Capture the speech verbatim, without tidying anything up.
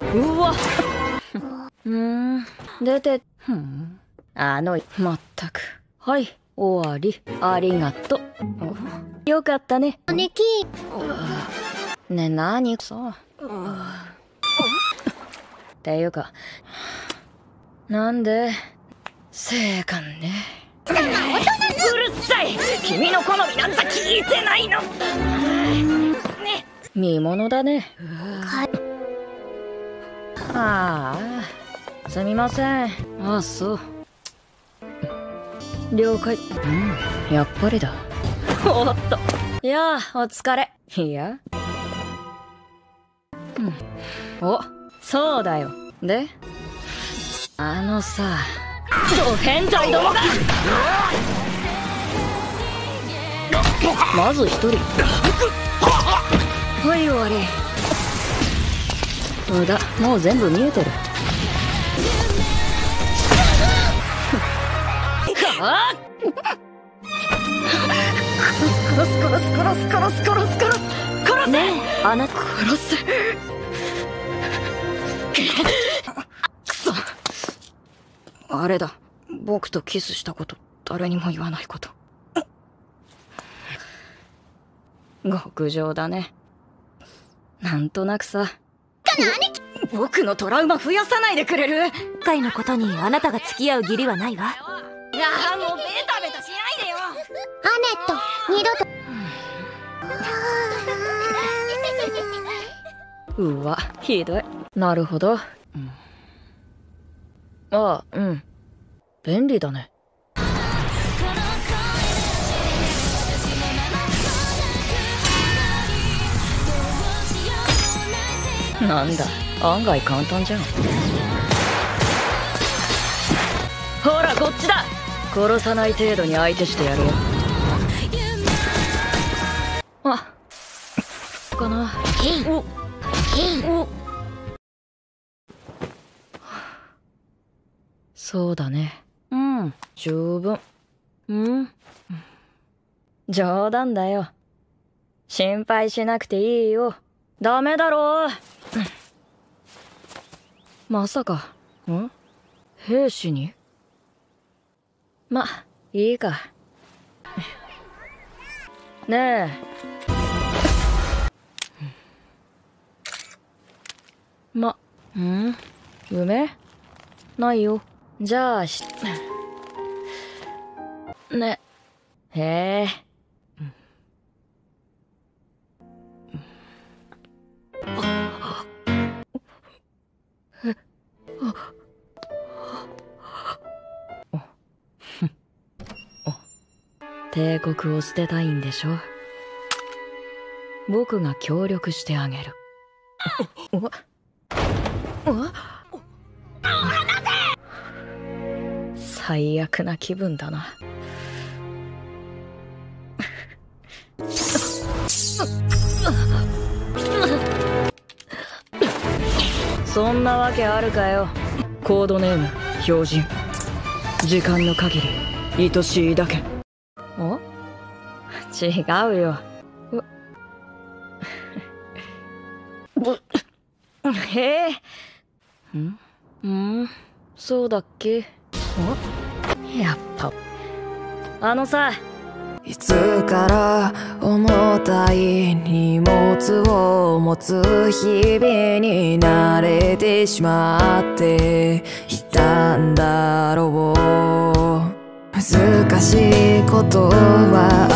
うわうーん出てふんあのまったくはい終わりありがとうよかったね姉貴ねなにさっていうかなんで正解ねうるさい君の好みなんざ聞いてないのね見ものだねああすみませんあそう了解うんやっぱりだおっといやあお疲れいやうんおそうだよであのさド変態どもがまず一人はい終わり無駄もう全部見えてるあっ殺す殺す殺す殺す殺す殺す殺すねえあなた殺すくそあれだ僕とキスしたこと誰にも言わないこと極上だねなんとなくさ僕のトラウマ増やさないでくれる今回のことにあなたが付き合う義理はないわ。 いやもうベタベタしないでよアネット二度とうわひどいなるほど、うん、ああうん便利だねなんだ案外簡単じゃんほらこっちだ殺さない程度に相手してやるよあかなヘイおヘイおそうだねうん十分うん冗談だよ心配しなくていいよダメだろうまさかん兵士にまいいかねえまん梅ないよじゃあしねへえ帝国を捨てたいんでしょ僕が協力してあげる最悪な気分だなそんなわけあるかよコードネーム標準時間の限り愛しいだけお違うよへえんんそうだっけおやっぱあのさいつから重たい荷物を持つ日々に慣れてしまっていたんだろう難しいことは